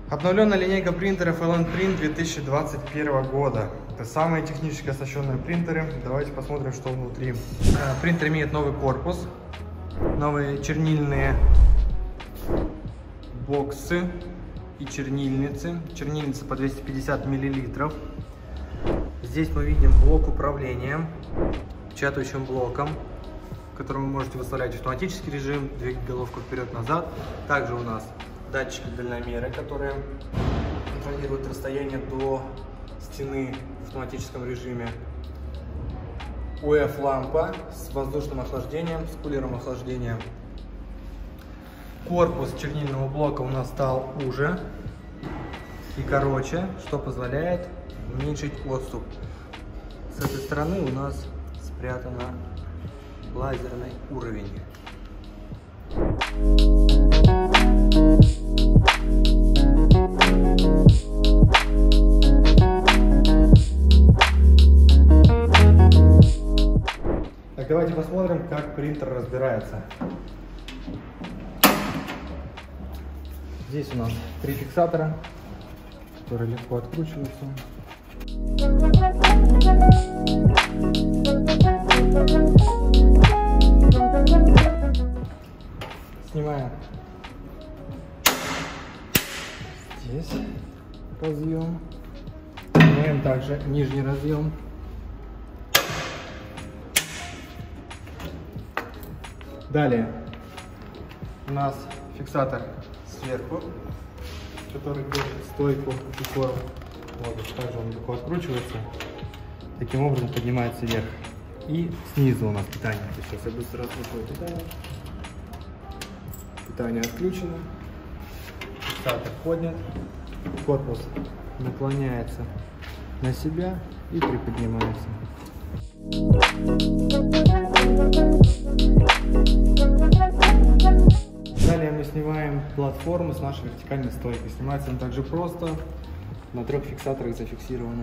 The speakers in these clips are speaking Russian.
Обновленная линейка принтеров LNprint 2021 года. Это самые технически оснащенные принтеры. Давайте посмотрим, что внутри. Принтер имеет новый корпус, новые чернильные боксы и чернильницы. Чернильница по 250 мл. Здесь мы видим блок управления печатающим блоком, в котором вы можете выставлять автоматический режим, двигать головку вперед-назад. Также у нас датчики дальномеры, которые контролируют расстояние до стены в автоматическом режиме. УФ-лампа с воздушным охлаждением, с кулером охлаждения. Корпус чернильного блока у нас стал уже и короче, что позволяет уменьшить отступ. С этой стороны у нас спрятано лазерный уровень. Так, давайте посмотрим, как принтер разбирается. Здесь у нас 3 фиксатора, которые легко откручиваются. Снимаем здесь разъем, снимаем также нижний разъем. Далее у нас фиксатор сверху, который держит стойку и форму. Вот, также он легко откручивается, таким образом поднимается вверх. И снизу у нас питание. Сейчас я быстро откручиваю питание. Питание отключено. Фиксатор поднят. Корпус наклоняется на себя и приподнимается. Далее мы снимаем платформу с нашей вертикальной стойкой. Снимается она также просто. На 3 фиксаторах зафиксировано.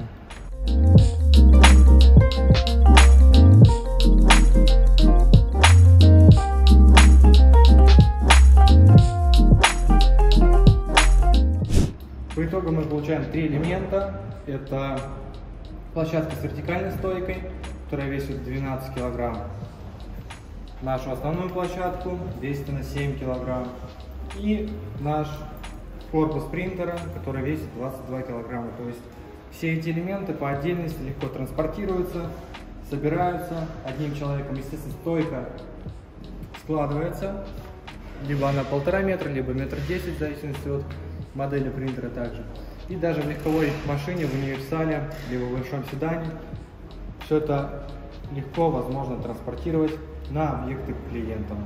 По итогу мы получаем 3 элемента. Это площадка с вертикальной стойкой, которая весит 12 кг. Нашу основную площадку весит на 7 кг. И наш корпус принтера, который весит 22 кг. То есть все эти элементы по отдельности легко транспортируются, собираются одним человеком. Естественно, стойка складывается, либо она 1,5 метра, либо 1,10 м, в зависимости от модели принтера также. И даже в легковой машине, в универсале, либо в большом седане, все это легко возможно транспортировать на объекты к клиентам.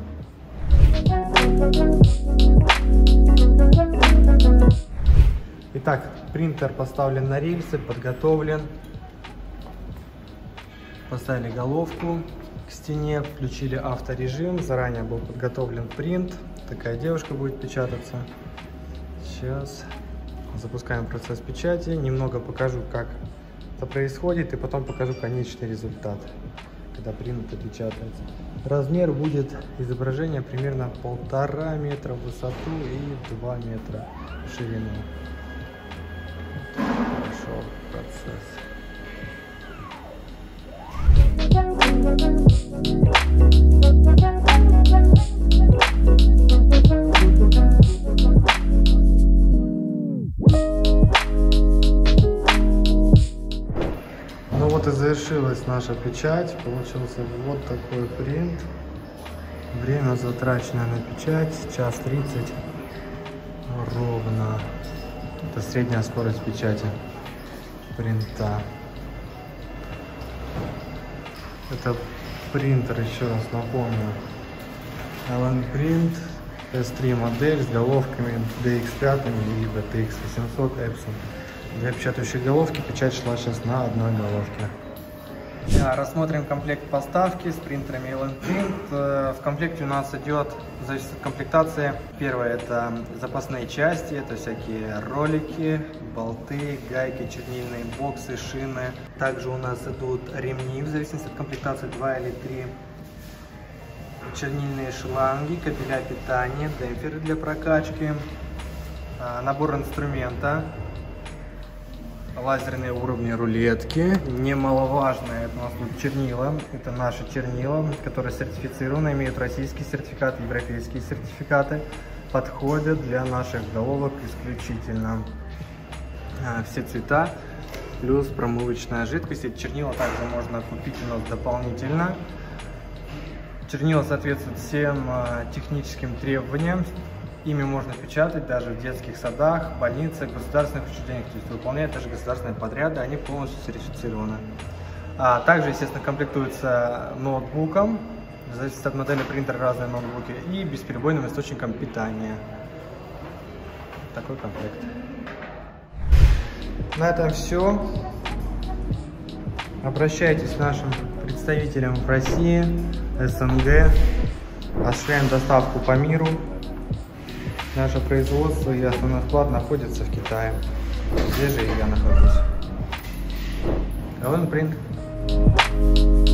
Итак, принтер поставлен на рельсы, подготовлен. Поставили головку к стене, включили авторежим. Заранее был подготовлен принт. Такая девушка будет печататься. Сейчас запускаем процесс печати. Немного покажу, как это происходит, и потом покажу конечный результат, когда принт печатается. Размер будет изображения примерно 1,5 метра в высоту и 2 метра в ширину. Пошел процесс. Ну вот и завершилась наша печать. Получился вот такой принт. Время затраченное на печать 1:30 ровно. Это средняя скорость печати принта. Это принтер, еще раз напомню, LNprint S3 модель с головками DX5 и BTX 800 Epson. Для печатающей головки печать шла сейчас на одной головке. Рассмотрим комплект поставки с принтерами LNprint. В комплекте у нас идет, зависит от комплектации. Первое — это запасные части, это всякие ролики, болты, гайки, чернильные боксы, шины. Также у нас идут ремни, в зависимости от комплектации, 2 или 3. Чернильные шланги, кабеля питания, демпферы для прокачки. Набор инструмента, лазерные уровни рулетки. Немаловажно, это у нас тут чернила. Это наши чернила, которые сертифицированы, имеют российские сертификаты, европейские сертификаты. Подходят для наших головок исключительно. Все цвета, плюс промывочная жидкость. Эти чернила также можно купить у нас дополнительно. Чернила соответствуют всем техническим требованиям. Ими можно печатать даже в детских садах, больницах, государственных учреждениях, то есть выполняют даже государственные подряды, они полностью сертифицированы. Также, естественно, комплектуются ноутбуком, зависит от модели принтера, разные ноутбуки, и бесперебойным источником питания. Такой комплект. На этом все. Обращайтесь к нашим представителям в России, СНГ. Осуществляем доставку по миру. Наше производство и основной склад находится в Китае. Здесь же я нахожусь. Гален Принт.